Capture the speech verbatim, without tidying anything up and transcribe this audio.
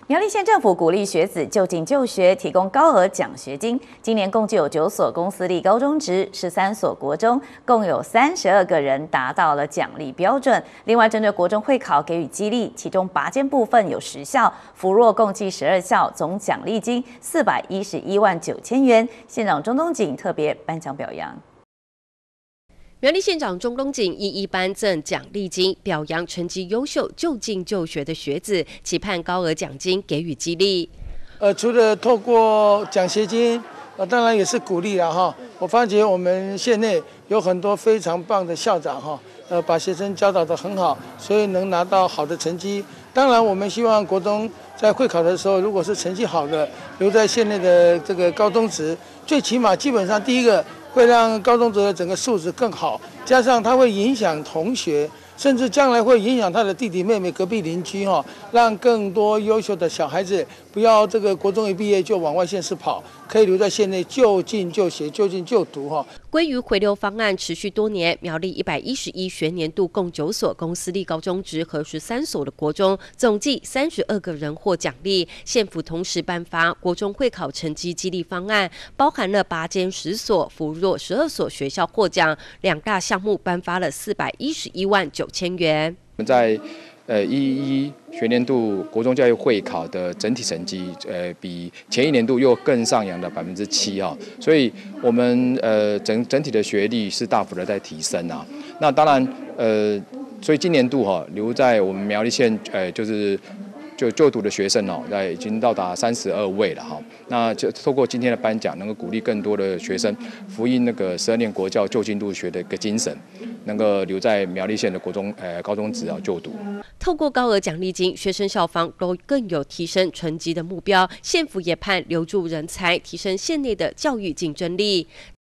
苗栗县政府鼓励学子就近就学，提供高额奖学金。今年共计有九所公私立高中职，十三所国中，共有三十二个人达到了奖励标准。另外，针对国中会考给予激励，其中拔尖部分有十校，扶弱共计十二校，总奖励金四百一十一万九千元。县长钟东锦特别颁奖表扬。 苗栗县长钟东锦一一颁赠奖励金，表扬成绩优秀、就近就学的学子，期盼高额奖金给予激励。 呃，除了透过奖学金，呃，当然也是鼓励了哈。我发觉我们县内有很多非常棒的校长哈，呃，把学生教导得很好，所以能拿到好的成绩。当然，我们希望国中在会考的时候，如果是成绩好的，留在县内的这个高中职，最起码基本上第一个。 会让高中职的整个素质更好，加上它会影响同学，甚至将来会影响他的弟弟妹妹、隔壁邻居哈，让更多优秀的小孩子不要这个国中一毕业就往外县市跑，可以留在县内就近就学、就近就读哈。 归于回流方案持续多年，苗栗一百一十一学年度共九所公私立高中职和十三所的国中，总计三十二个人获奖励。县府同时颁发国中会考成绩激励方案，包含了拔尖十所、扶弱十二所学校获奖，两大项目颁发了四百一十一万九千元。 我们在呃一一学年度国中教育会考的整体成绩，呃比前一年度又更上扬了百分之七啊，所以我们呃整整体的学历是大幅的在提升啊。那当然呃，所以今年度哈、哦、留在我们苗栗县呃就是。 就就读的学生哦，那已经到达三十二位了哈。那就透过今天的颁奖，能够鼓励更多的学生福音那个十二年国教就近入学的一个精神，能够留在苗栗县的国中呃高中职啊就读。 透过高额奖励金，学生校方都更有提升成绩的目标。县府也盼留住人才，提升县内的教育竞争力。